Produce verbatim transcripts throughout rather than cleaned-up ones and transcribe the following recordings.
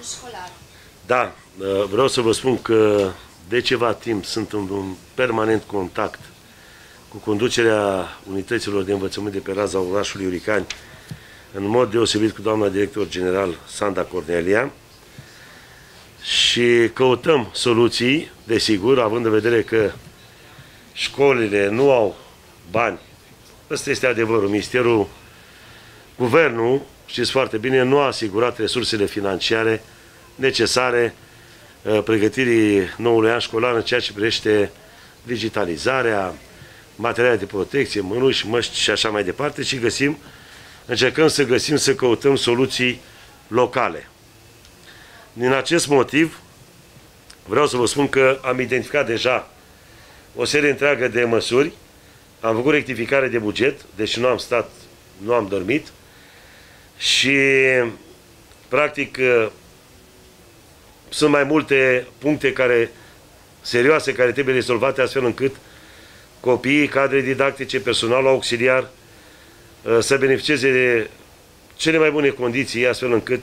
școlară. Da, vreau să vă spun că de ceva timp sunt în un permanent contact cu conducerea unităților de învățământ de pe raza orașului Iuricani, în mod deosebit cu doamna director general Sanda Cornelia, și căutăm soluții, desigur, având în vedere că școlile nu au bani. Ăsta este adevărul. Ministerul, guvernul, știți foarte bine, nu a asigurat resursele financiare necesare pregătirii noului an școlar în ceea ce privește digitalizarea, materiale de protecție, mânuși, măști și așa mai departe, și găsim, încercăm să găsim, să căutăm soluții locale. Din acest motiv, vreau să vă spun că am identificat deja o serie întreagă de măsuri, am făcut rectificare de buget, deși nu am stat, nu am dormit, și practic sunt mai multe puncte care, serioase, care trebuie rezolvate astfel încât copiii, cadre didactice, personalul auxiliar să beneficieze de cele mai bune condiții, astfel încât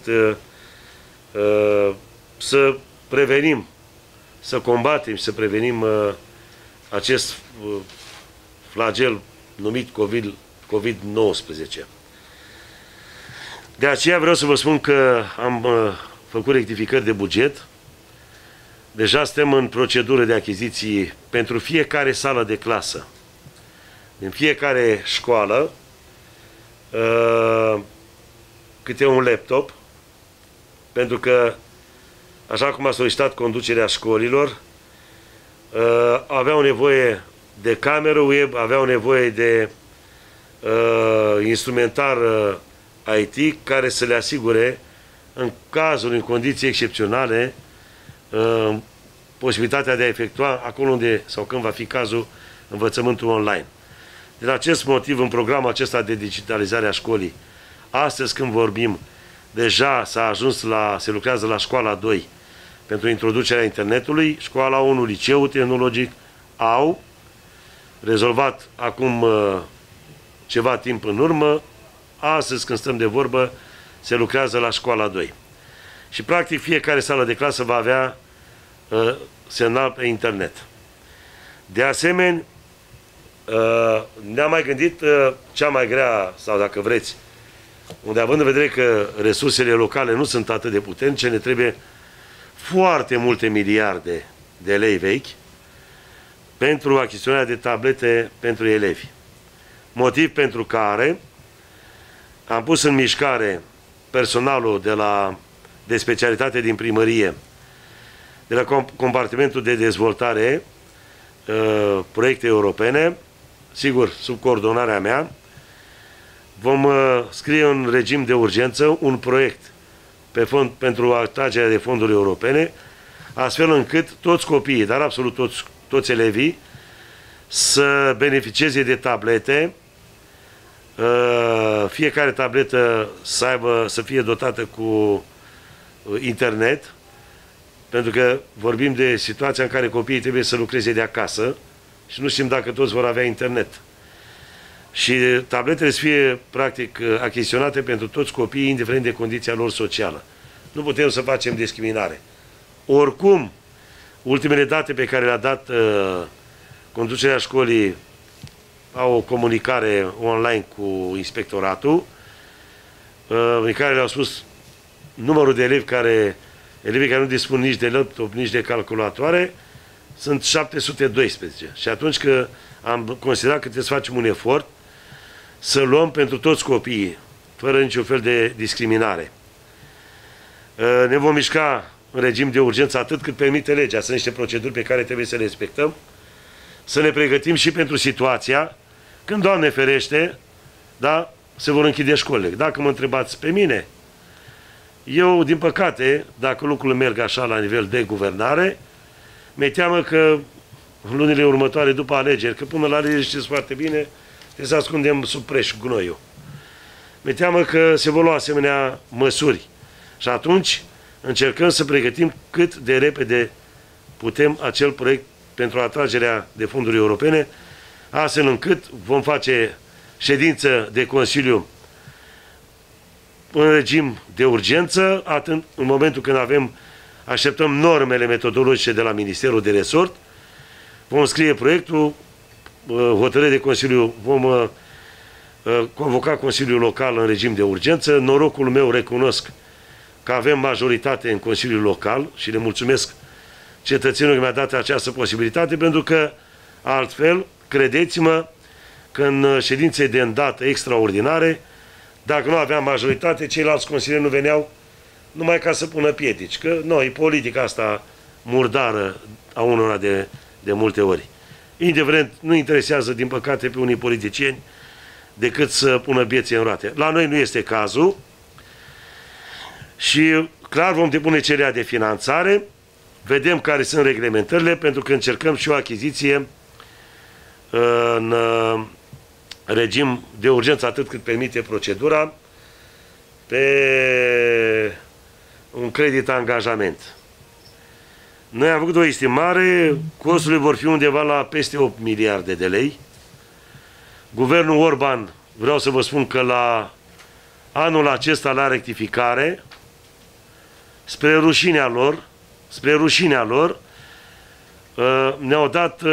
să prevenim, să combatem și să prevenim acest flagel numit COVID nouăsprezece. De aceea vreau să vă spun că am făcut rectificări de buget. Deja suntem în procedură de achiziții pentru fiecare sală de clasă, din fiecare școală, câte un laptop, pentru că, așa cum a solicitat conducerea școlilor, aveau nevoie de cameră web, aveau nevoie de instrumentar I T care să le asigure, în cazul, în condiții excepționale, posibilitatea de a efectua acolo unde sau când va fi cazul învățământul online. Din acest motiv, în programul acesta de digitalizare a școlii, astăzi când vorbim, deja s-a ajuns la, se lucrează la școala doi pentru introducerea internetului, școala unu, liceul tehnologic, au rezolvat acum ceva timp în urmă. Astăzi, când stăm de vorbă, se lucrează la școala doi. Și, practic, fiecare sală de clasă va avea uh, semnal pe internet. De asemenea, uh, ne-am mai gândit uh, cea mai grea, sau dacă vreți, unde, având în vedere că resursele locale nu sunt atât de puternice, ne trebuie foarte multe miliarde de lei vechi pentru achiziționarea de tablete pentru elevi. Motiv pentru care am pus în mișcare personalul de la de specialitate din primărie, de la compartimentul de dezvoltare, uh, proiecte europene, sigur, sub coordonarea mea. Vom uh, scrie în regim de urgență un proiect pe fond, pentru atragerea de fonduri europene, astfel încât toți copiii, dar absolut toți, toți elevii, să beneficieze de tablete, fiecare tabletă să, aibă, să fie dotată cu internet, pentru că vorbim de situația în care copiii trebuie să lucreze de acasă și nu știm dacă toți vor avea internet. Și tabletele să fie, practic, achiziționate pentru toți copiii, indiferent de condiția lor socială. Nu putem să facem discriminare. Oricum, ultimele date pe care le-a dat uh, conducerea școlii au o comunicare online cu inspectoratul, uh, în care le-au spus numărul de elevi care, elevii care nu dispun nici de laptop, nici de calculatoare, sunt șapte sute doisprezece. Și atunci că am considerat că trebuie să facem un efort să luăm pentru toți copiii, fără niciun fel de discriminare. Ne vom mișca în regim de urgență atât cât permite legea. Sunt niște proceduri pe care trebuie să le respectăm, să ne pregătim și pentru situația când, Doamne ferește, da, se vor închide școlile. Dacă mă întrebați pe mine, eu, din păcate, dacă lucrurile merg așa la nivel de guvernare, mi-e teamă că în lunile următoare, după alegeri, că până la alegeri știți foarte bine, trebuie să ascundem sub preș gunoiul. Mi-e teamă că se vor lua asemenea măsuri. Și atunci încercăm să pregătim cât de repede putem acel proiect pentru atragerea de fonduri europene, astfel încât vom face ședință de Consiliu în regim de urgență, atât în momentul când avem, așteptăm normele metodologice de la Ministerul de Resort, vom scrie proiectul, hotărâre de Consiliu, vom convoca Consiliul Local în regim de urgență. Norocul meu, recunosc că avem majoritate în Consiliul Local și le mulțumesc cetățenilor că mi-a dat această posibilitate, pentru că altfel, credeți-mă, că în ședințe de îndată extraordinare, dacă nu aveam majoritate, ceilalți consilieri nu veneau numai ca să pună piedici. Că noi, politica asta murdară a unora de, de multe ori. Indiferent, nu interesează, din păcate, pe unii politicieni decât să pună bieții în roate. La noi nu este cazul și clar vom depune cererea de finanțare, vedem care sunt reglementările, pentru că încercăm și o achiziție în regim de urgență, atât cât permite procedura, pe un credit angajament. Noi am făcut o estimare, costurile vor fi undeva la peste opt miliarde de lei. Guvernul Orban, vreau să vă spun că la anul acesta, la rectificare, spre rușinea lor, spre rușinea lor, ne-au dat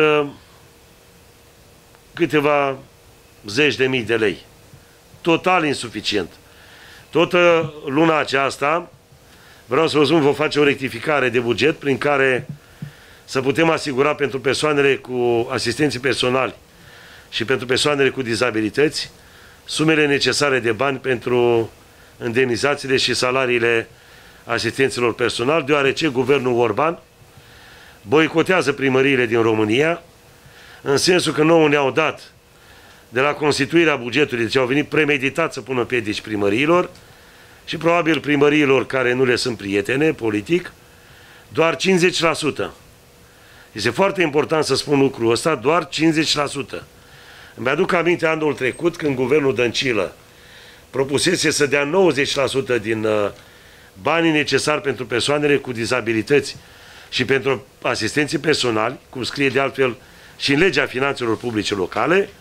câteva zeci de mii de lei. Total insuficient. Tot luna aceasta, vreau să vă spun, vom face o rectificare de buget prin care să putem asigura pentru persoanele cu asistenții personali și pentru persoanele cu dizabilități sumele necesare de bani pentru indemnizațiile și salariile asistenților personali, deoarece guvernul Orban boicotează primăriile din România, în sensul că nouă ne-au dat de la constituirea bugetului, deci au venit premeditat să pună piedici primăriilor și probabil primăriilor care nu le sunt prietene politic, doar cincizeci la sută. Este foarte important să spun lucrul ăsta, doar cincizeci la sută. Îmi aduc aminte anul trecut când guvernul Dăncilă propusese să dea nouăzeci la sută din uh, banii necesari pentru persoanele cu dizabilități și pentru asistenții personali, cum scrie de altfel și în legea finanțelor publice locale.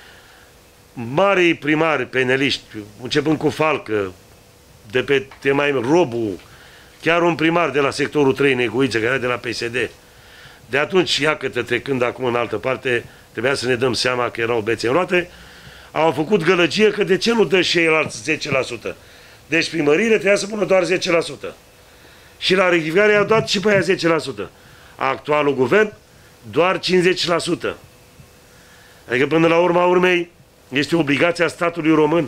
Marii primari peneliști, începând cu Falcă, de pe Temaim, Robu, chiar un primar de la sectorul trei, Neguiță, care era de la P S D, de atunci, iată, trecând acum în altă parte, trebuia să ne dăm seama că erau bețe în roate, au făcut gălăgie că de ce nu dă și ceilalți zece la sută? Deci primăriile trebuia să pună doar zece la sută. Și la rectificare i-au dat și pe aia zece la sută. Actualul guvern, doar cincizeci la sută. Adică până la urma urmei, este obligația statului român.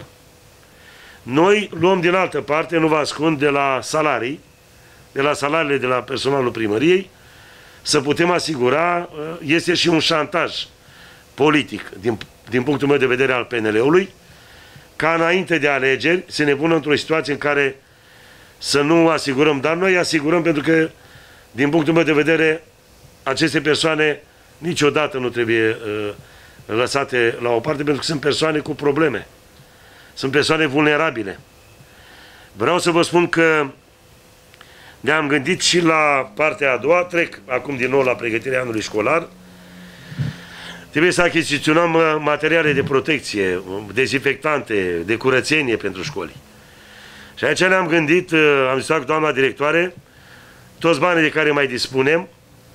Noi luăm din altă parte, nu vă ascund, de la salarii, de la salariile de la personalul primăriei, să putem asigura, este și un șantaj politic, din, din punctul meu de vedere al P N L-ului, ca înainte de alegeri să ne pună într-o situație în care să nu asigurăm, dar noi asigurăm pentru că, din punctul meu de vedere, aceste persoane niciodată nu trebuie uh, lăsate la o parte, pentru că sunt persoane cu probleme. Sunt persoane vulnerabile. Vreau să vă spun că ne-am gândit și la partea a doua, trec acum din nou la pregătirea anului școlar. Trebuie să achiziționăm materiale de protecție, dezinfectante, de curățenie pentru școli. Și aici ne-am gândit, am zis cu doamna directoare, toți banii de care mai dispunem,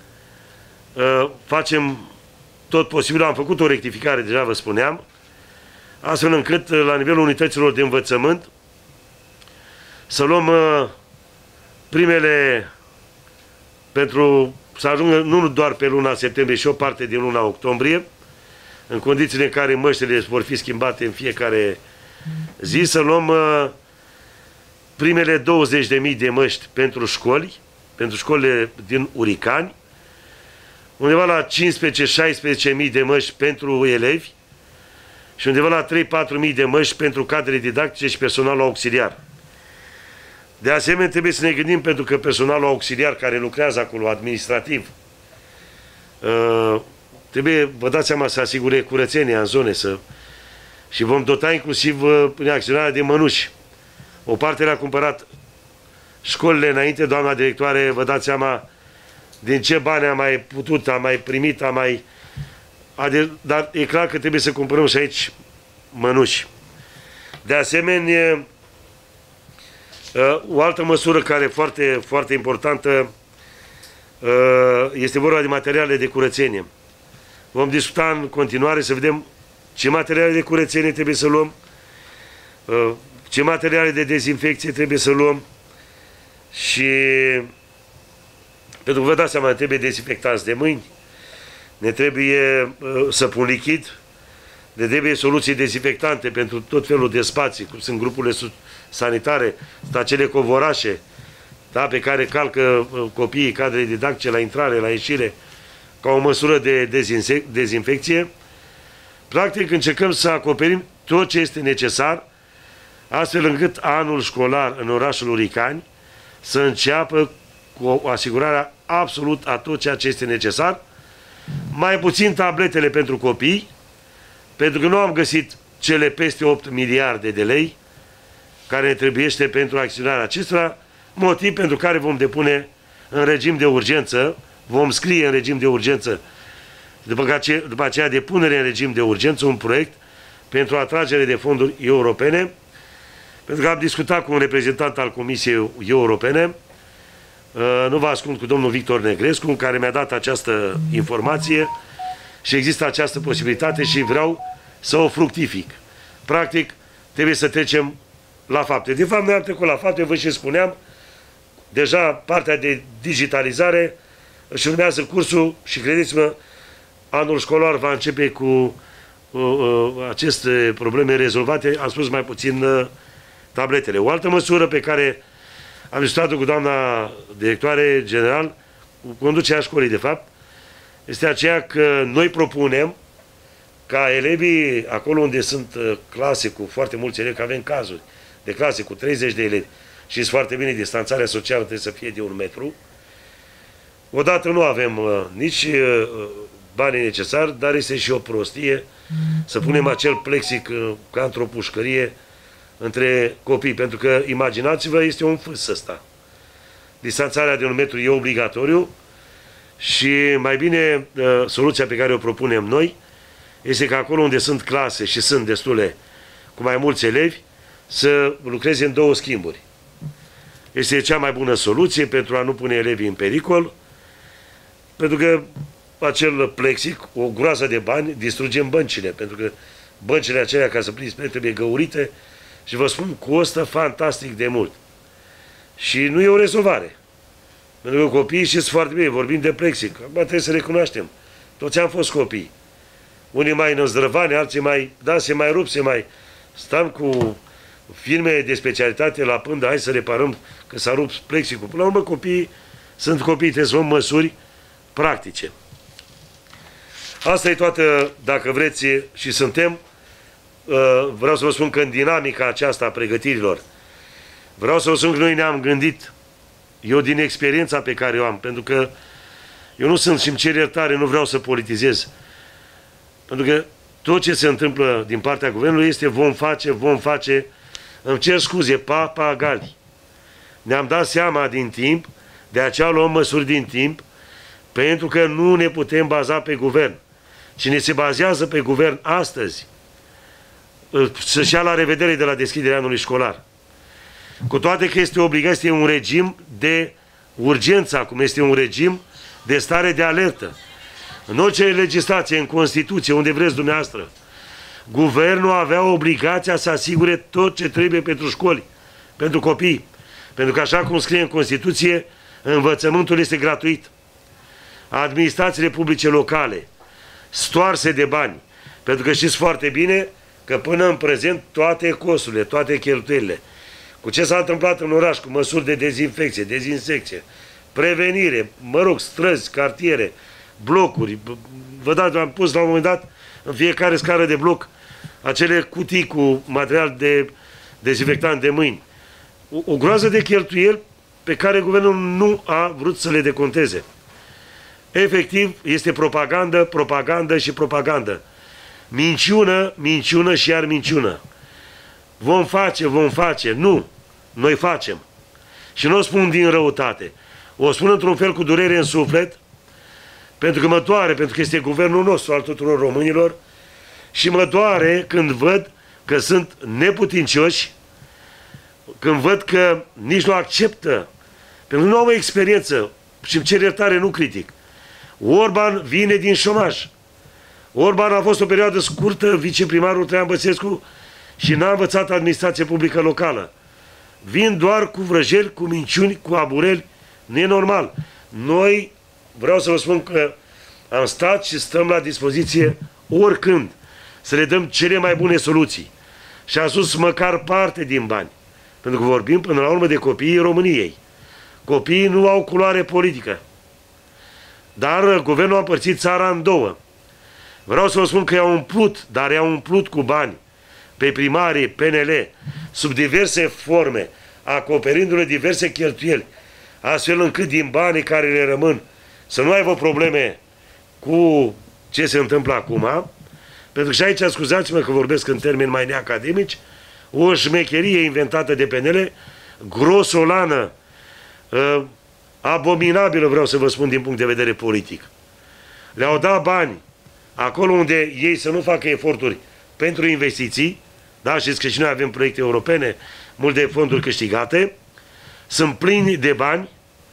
facem tot posibil, am făcut o rectificare, deja vă spuneam, astfel încât, la nivelul unităților de învățământ, să luăm primele pentru să ajungă nu doar pe luna septembrie și o parte din luna octombrie, în condițiile în care măștile vor fi schimbate în fiecare zi, să luăm primele douăzeci de mii de măști pentru școli, pentru școlile din Uricani, undeva la cincisprezece șaisprezece mii de măști pentru elevi și undeva la trei patru mii de măști pentru cadre didactice și personalul auxiliar. De asemenea, trebuie să ne gândim, pentru că personalul auxiliar care lucrează acolo, administrativ, uh, trebuie, vă dați seama, să asigure curățenia în zone, să... și vom dota inclusiv uh, prin acționarea de mănuși. O parte le-a cumpărat școlile înainte, doamna directoare, vă dați seama din ce bani a mai putut, a mai primit, a mai... Dar e clar că trebuie să cumpărăm și aici mănuși. De asemenea, O altă măsură care e foarte, foarte importantă este vorba de materiale de curățenie. Vom discuta în continuare să vedem ce materiale de curățenie trebuie să luăm, ce materiale de dezinfecție trebuie să luăm și pentru că vă dați seama, ne trebuie dezinfectanți de mâini, ne trebuie săpun lichid, ne trebuie soluții dezinfectante pentru tot felul de spații, cum sunt grupurile sanitare, sunt acele covorașe, da, pe care calcă copiii, cadre didactice la intrare, la ieșire, ca o măsură de dezinfecție. Practic încercăm să acoperim tot ce este necesar, astfel încât anul școlar în orașul Uricani să înceapă cu asigurarea absolut a tot ceea ce este necesar, mai puțin tabletele pentru copii, pentru că nu am găsit cele peste opt miliarde de lei care ne trebuiește pentru acționarea acestora, motiv pentru care vom depune în regim de urgență, vom scrie în regim de urgență, după aceea, după aceea depunere în regim de urgență, un proiect pentru atragere de fonduri europene, pentru că am discutat cu un reprezentant al Comisiei Europene, nu vă ascund, cu domnul Victor Negrescu, care mi-a dat această informație și există această posibilitate și vreau să o fructific. Practic, trebuie să trecem la fapte. De fapt, noi am trecut la fapte, vă și spuneam, deja partea de digitalizare își urmează cursul și credeți-mă, anul școlar va începe cu uh, uh, aceste probleme rezolvate, am spus mai puțin uh, tabletele. O altă măsură pe care am discutat-o cu doamna directoare general, cu conducerea școlii, de fapt, este aceea că noi propunem ca elevii, acolo unde sunt uh, clase cu foarte mulți elevi, că avem cazuri de clase cu treizeci de elevi și sunt foarte bine, distanțarea socială trebuie să fie de un metru. Odată nu avem uh, nici uh, banii necesari, dar este și o prostie să punem acel plexic uh, ca într-o pușcărie între copii, pentru că, imaginați-vă, este un fâs ăsta. Distanțarea de un metru e obligatoriu și mai bine uh, soluția pe care o propunem noi este că acolo unde sunt clase și sunt destule cu mai mulți elevi, să lucreze în două schimburi. Este cea mai bună soluție pentru a nu pune elevii în pericol, pentru că acel plexic, o groază de bani, distrugem băncile, pentru că băncile acelea, ca să prinzi, trebuie găurite și vă spun, costă fantastic de mult. Și nu e o rezolvare. Pentru că copiii știți foarte bine, vorbim de plexic, acum trebuie să recunoaștem. Toți am fost copii. Unii mai năzdrăvani, alții mai, da, se mai rup, se mai... Stam cu firme de specialitate la pândă, hai să reparăm că s-a rupt plexicul. Până la urmă, copiii sunt copii, trebuie să luăm măsuri practice. Asta e toată, dacă vreți, și suntem, vreau să vă spun că în dinamica aceasta a pregătirilor, vreau să vă spun că noi ne-am gândit, eu din experiența pe care o am, pentru că eu nu sunt, și-mi cer iertare, nu vreau să politizez, pentru că tot ce se întâmplă din partea guvernului este vom face, vom face, îmi cer scuze, papagali. Ne-am dat seama din timp, de aceea luăm măsuri din timp, pentru că nu ne putem baza pe guvern. Cine se bazează pe guvern astăzi, să-și ia la revedere de la deschiderea anului școlar. Cu toate că este obligat, este un regim de urgență, acum este un regim de stare de alertă. În orice legislație, în Constituție, unde vreți dumneavoastră, guvernul avea obligația să asigure tot ce trebuie pentru școli, pentru copii. Pentru că așa cum scrie în Constituție, învățământul este gratuit. Administrațiile publice locale, stoarse de bani, pentru că știți foarte bine că până în prezent toate costurile, toate cheltuielile, cu ce s-a întâmplat în oraș, cu măsuri de dezinfecție, dezinsecție, prevenire, mă rog, străzi, cartiere, blocuri, vă dați, am pus la un moment dat în fiecare scară de bloc acele cutii cu material de dezinfectant de mâini. O, o groază de cheltuieli pe care guvernul nu a vrut să le deconteze. Efectiv, este propagandă, propagandă și propagandă. Minciună, minciună și iar minciună. Vom face, vom face. Nu, noi facem. Și nu o spun din răutate. O spun într-un fel cu durere în suflet, pentru că mă doare, pentru că este guvernul nostru al tuturor românilor și mă doare când văd că sunt neputincioși când văd că nici nu acceptă, pentru că nu au o experiență și îmi cer iertare, nu critic. Orban vine din șomaj. Orban a fost o perioadă scurtă viceprimarul Traian Băsescu și n-a învățat administrație publică locală. Vin doar cu vrăjeli, cu minciuni, cu abureli. Nu e normal. Noi, vreau să vă spun că am stat și stăm la dispoziție oricând să le dăm cele mai bune soluții. Și am spus măcar parte din bani. Pentru că vorbim până la urmă de copiii României. Copiii nu au culoare politică. Dar guvernul a împărțit țara în două. Vreau să vă spun că i-au umplut, dar i-au umplut cu bani pe primarii, P N L, sub diverse forme, acoperindu-le diverse cheltuieli, astfel încât din banii care le rămân să nu aibă probleme cu ce se întâmplă acum, pentru că și aici, scuzați-mă că vorbesc în termeni mai neacademici, o șmecherie inventată de P N L, grosolană, uh, abominabilă, vreau să vă spun, din punct de vedere politic. Le-au dat bani acolo unde ei să nu facă eforturi pentru investiții, da, știți că și noi avem proiecte europene, multe fonduri câștigate, sunt plini de bani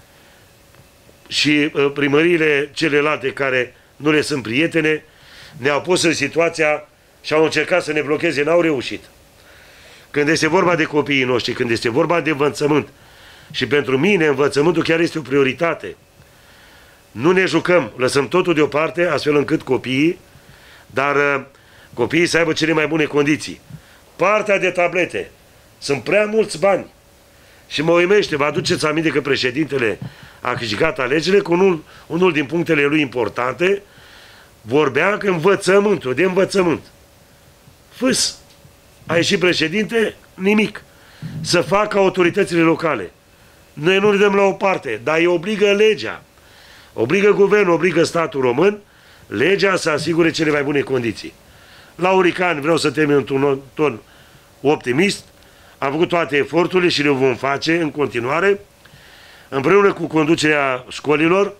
și uh, primăriile celelalte care nu le sunt prietene ne-au pus în situația și au încercat să ne blocheze, n-au reușit. Când este vorba de copiii noștri, când este vorba de învățământ, și pentru mine învățământul chiar este o prioritate. Nu ne jucăm, lăsăm totul deoparte, astfel încât copiii, dar uh, copiii să aibă cele mai bune condiții. Partea de tablete, sunt prea mulți bani. Și mă uimește, vă aduceți aminte că președintele a câștigat alegerile cu unul, unul din punctele lui importante, vorbea că învățământul, de învățământ. Fâs, a ieșit președinte, nimic. Să facă autoritățile locale. Noi nu le dăm la o parte, dar îi obligă legea. Obligă guvernul, obligă statul român, legea să asigure cele mai bune condiții. La Uricani vreau să termin într-un ton optimist. Am făcut toate eforturile și le vom face în continuare, împreună cu conducerea școlilor,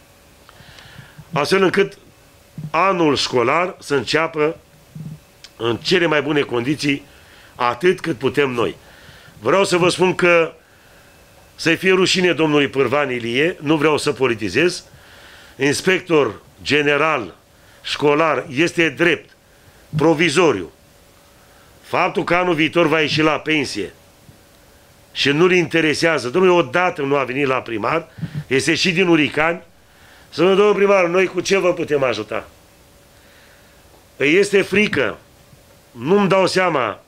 astfel încât anul școlar să înceapă în cele mai bune condiții, atât cât putem noi. Vreau să vă spun că să-i fie rușine domnului Pârvan Ilie, nu vreau să politizez, inspector general școlar este drept, provizoriu. Faptul că anul viitor va ieși la pensie și nu-l interesează, domnule, odată nu a venit la primar, este și din Uricani, să mă, domnul primar, noi cu ce vă putem ajuta? Îi este frică, nu-mi dau seama,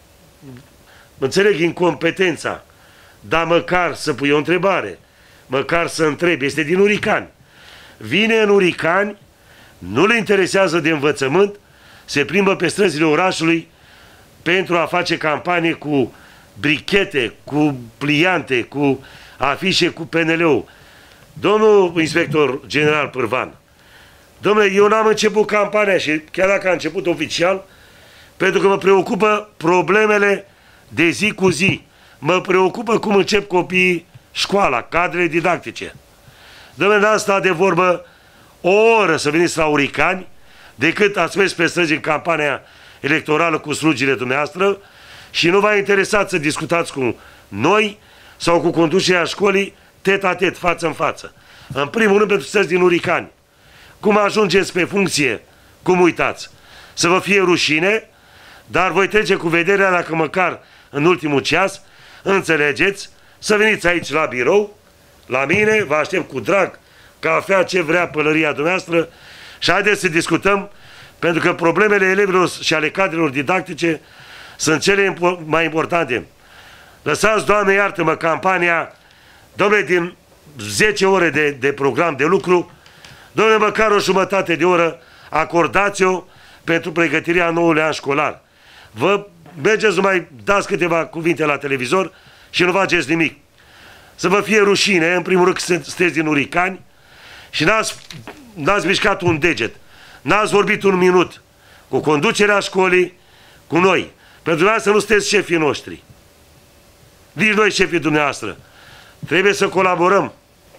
înțeleg incompetența, dar măcar să pui o întrebare, măcar să întrebi, este din Uricani. Vine în Uricani, nu le interesează de învățământ, se plimbă pe străzile orașului pentru a face campanie cu brichete, cu pliante, cu afișe cu P N L-ul. Domnul inspector general Pârvan, domnule, eu n-am început campania și chiar dacă a început oficial, pentru că mă preocupă problemele de zi cu zi. Mă preocupă cum încep copiii școala, cadrele didactice. Dom'le, n-am stat de vorbă o oră să veniți la Uricani, decât ați mers pe străzi în campania electorală cu slugile dumneavoastră și nu v-a interesat să discutați cu noi sau cu conducerea școlii tet-a-tet, față în față. În primul rând pentru străzi din Uricani. Cum ajungeți pe funcție, cum uitați? Să vă fie rușine, dar voi trece cu vederea dacă măcar în ultimul ceas înțelegeți să veniți aici la birou, la mine, vă aștept cu drag, cafea, ce vrea pălăria dumneavoastră și haideți să discutăm, pentru că problemele elevilor și ale cadrelor didactice sunt cele mai importante. Lăsați, Doamne, iartă-mă, campania, domnule, din zece ore de, de program de lucru, domnule, măcar o jumătate de oră acordați-o pentru pregătirea noului an școlar. Vă mergeți, nu mai dați câteva cuvinte la televizor și nu faceți nimic. Să vă fie rușine, în primul rând că sunteți din Uricani și n-ați mișcat un deget, n-ați vorbit un minut cu conducerea școlii, cu noi. Pentru dumneavoastră nu sunteți șefii noștri. Nici noi șefii dumneavoastră. Trebuie să colaborăm.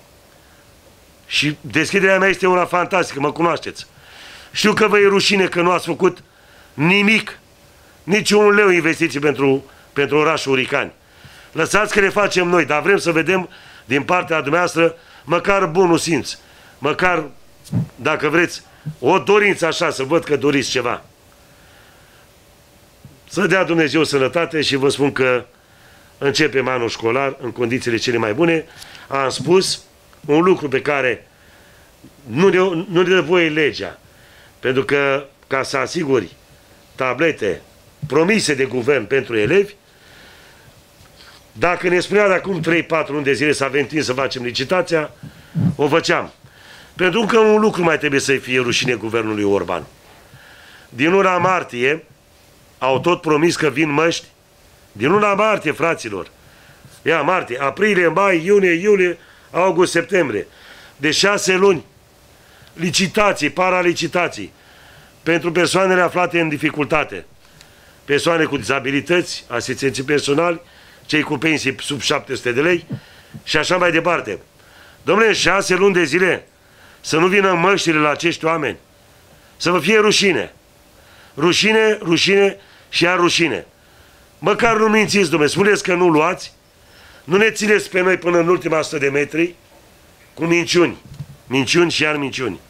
Și deschiderea mea este una fantastică, mă cunoașteți. Știu că vă e rușine că nu ați făcut nimic, nici un leu investiții pentru, pentru orașul Uricani. Lăsați că le facem noi, dar vrem să vedem din partea dumneavoastră măcar bunul simț. Măcar, dacă vreți, o dorință așa, să văd că doriți ceva. Să dea Dumnezeu sănătate și vă spun că începem anul școlar în condițiile cele mai bune. Am spus un lucru pe care nu ne, nu ne dă voie legea. Pentru că, ca să asiguri tablete promise de guvern pentru elevi, dacă ne spunea de acum trei patru luni de zile să avem timp să facem licitația, o făceam. Pentru că un lucru mai trebuie să fie rușine guvernului Orban. Din luna martie au tot promis că vin măști. Din luna martie, fraților. Ia, martie, aprilie, mai, iunie, iulie, august, septembrie. De șase luni. Licitații, paralicitații. Pentru persoanele aflate în dificultate. Persoane cu dizabilități, asistenții personali, cei cu pensii sub șapte sute de lei și așa mai departe. Dom'le, șase luni de zile să nu vină măștile la acești oameni. Să vă fie rușine. Rușine, rușine și iar rușine. Măcar nu mințiți, dom'le, spuneți că nu luați, nu ne țineți pe noi până în ultima sută de metri cu minciuni. Minciuni și iar minciuni.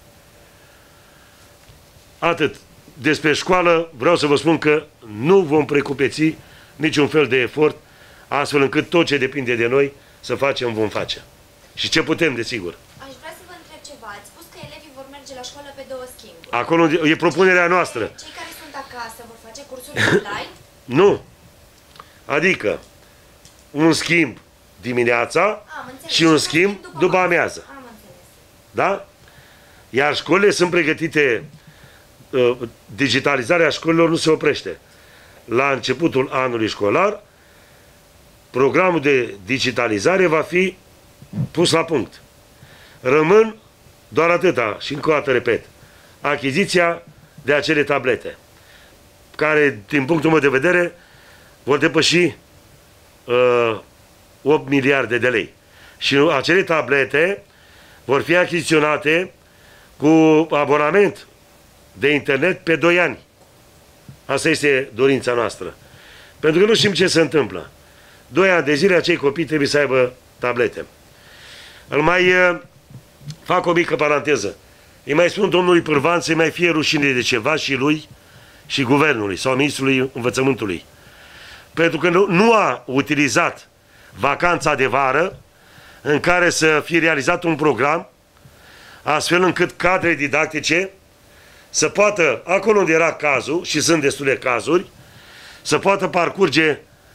Atât. Despre școală vreau să vă spun că nu vom precupeți niciun fel de efort, astfel încât tot ce depinde de noi să facem, vom face. Și ce putem, desigur. Aș vrea să vă întreb ceva. Ați spus că elevii vor merge la școală pe două schimburi. Acolo e propunerea noastră. Cei care sunt acasă vor face cursuri online? Nu. Adică un schimb dimineața și un schimb după, după amiază. Am înțeles. Da? Iar școlile sunt pregătite, digitalizarea școlilor nu se oprește. La începutul anului școlar, programul de digitalizare va fi pus la punct. Rămân doar atâta, și încă o dată repet, achiziția de acele tablete, care, din punctul meu de vedere, vor depăși uh, opt miliarde de lei. Și acele tablete vor fi achiziționate cu abonament de internet pe doi ani. Asta este dorința noastră. Pentru că nu știm ce se întâmplă. Doi ani de zile acei copii trebuie să aibă tablete. Îl mai uh, fac o mică paranteză. Îi mai spun domnului Pârvan să-i mai fie rușine de ceva și lui și guvernului sau ministrului învățământului. Pentru că nu, nu a utilizat vacanța de vară în care să fie realizat un program astfel încât cadre didactice să poată, acolo unde era cazul, și sunt destule cazuri, să poată parcurge,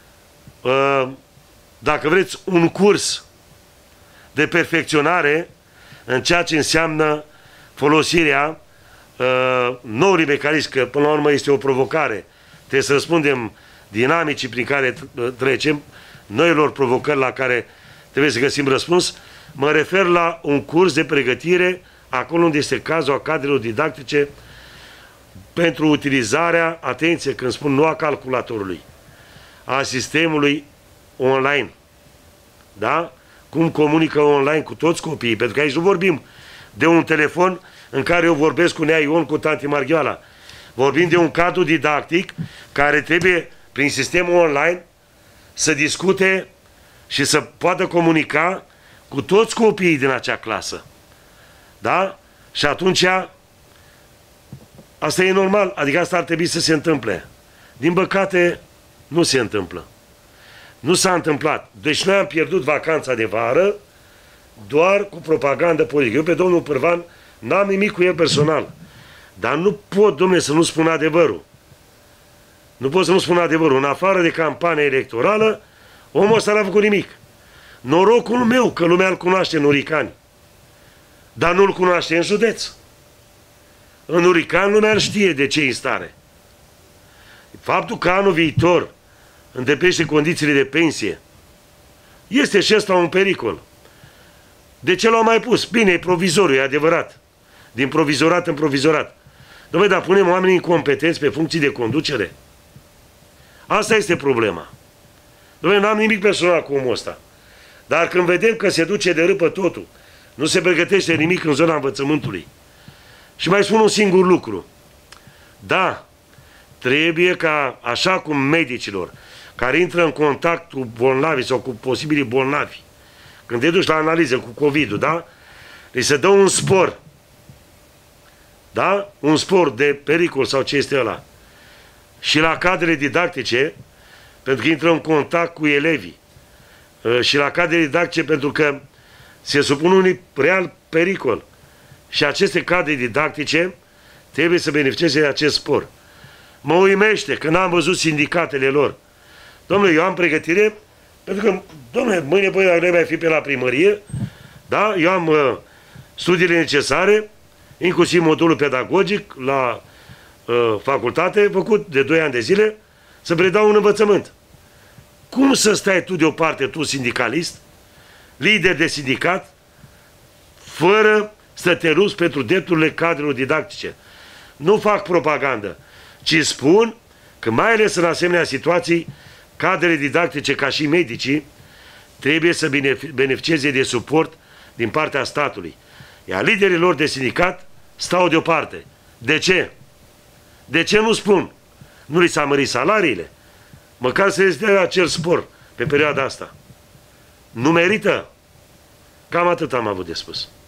dacă vreți, un curs de perfecționare în ceea ce înseamnă folosirea noului mecanism, că până la urmă este o provocare. Trebuie să răspundem dinamicii prin care trecem, noilor provocări la care trebuie să găsim răspuns. Mă refer la un curs de pregătire acolo unde este cazul a cadrelor didactice pentru utilizarea, atenție când spun nu a calculatorului, a sistemului online. Da? Cum comunică online cu toți copiii, pentru că aici nu vorbim de un telefon în care eu vorbesc cu Nea Ion, cu tanti Marghioala. Vorbim de un cadru didactic care trebuie, prin sistemul online, să discute și să poată comunica cu toți copiii din acea clasă. Da? Și atunci, asta e normal, adică asta ar trebui să se întâmple. Din păcate, nu se întâmplă. Nu s-a întâmplat. Deci noi am pierdut vacanța de vară doar cu propagandă politică. Eu pe domnul Pârvan n-am nimic cu el personal. Dar nu pot, domnule, să nu spun adevărul. Nu pot să nu spun adevărul. În afară de campanie electorală, omul ăsta n-a făcut nimic. Norocul meu că lumea îl cunoaște în Uricani. Dar nu-l cunoaște în județ. În Uricani lumea îl știe de ce e în stare. Faptul că anul viitor îndeplinește condițiile de pensie, este și ăsta un pericol. De ce l-au mai pus? Bine, e provizoriu, e adevărat. Din provizorat în provizorat. Dom'le, dar punem oamenii incompetenți pe funcții de conducere? Asta este problema. Dom'le, n-am nimic personal cu omul ăsta. Dar când vedem că se duce de râpă totul, nu se pregătește nimic în zona învățământului. Și mai spun un singur lucru. Da, trebuie ca, așa cum medicilor, care intră în contact cu bolnavi sau cu posibili bolnavi, când te duci la analiză cu COVID-ul, da? Îi se dă un spor. Da? Un spor de pericol sau ce este ăla. Și la cadrele didactice, pentru că intră în contact cu elevii. Și la cadrele didactice, pentru că se supun unui real pericol. Și aceste cadre didactice trebuie să beneficieze de acest spor. Mă uimește că n-am văzut sindicatele lor. Domnule, eu am pregătire, pentru că, domnule, mâine voi mai fi pe la primărie, da? Eu am uh, studiile necesare, inclusiv modulul pedagogic la uh, facultate, făcut de doi ani de zile, să predau un învățământ. Cum să stai tu deoparte, tu sindicalist, lider de sindicat, fără să te lupți pentru drepturile cadrelor didactice? Nu fac propagandă, ci spun că mai ales în asemenea situații, cadrele didactice, ca și medicii, trebuie să beneficieze de suport din partea statului. Iar liderii lor de sindicat stau deoparte. De ce? De ce nu spun? Nu li s-a mărit salariile? Măcar să le dea acel spor pe perioada asta. Nu merită? Cam atât am avut de spus.